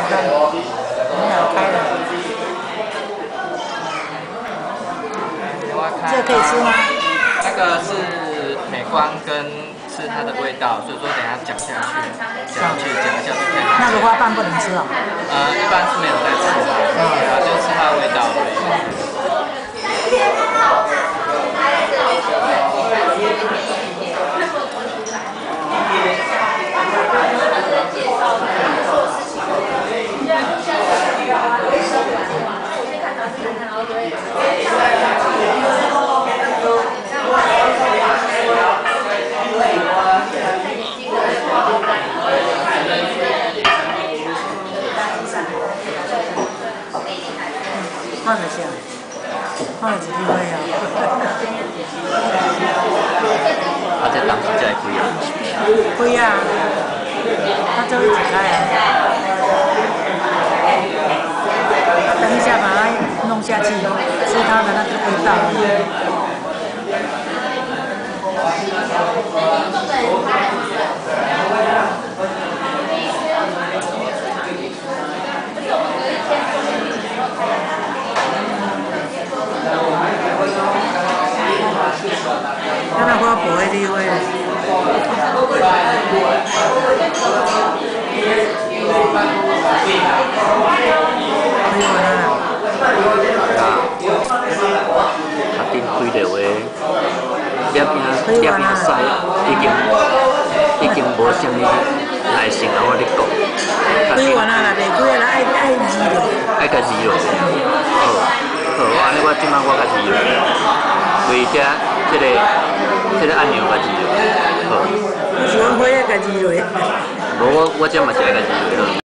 看，很好开的。这个可以吃吗？ 那个是美观跟吃它的味道，所以说等一下讲下去，讲一下就可以。 那个花瓣不能吃哦。 一般是没有在吃的，对啊，就吃它的味道而已。 放得下，放了几天会啊？ 啊，这当时才贵啊？ 贵啊，它就一起开啊。等一下把它弄下去，吃它的那个味道。看到我不会的话，可以玩啦。 啊，顶开了话，叶片晒已经无啥物耐性啊！我咧讲， 可以玩啦，袂开啦，爱煮落。 爱家己落。好，安尼我即摆我家己落，为这个按钮家己落。好。 你喜欢开啊，家己落。 无我这嘛是爱家己落。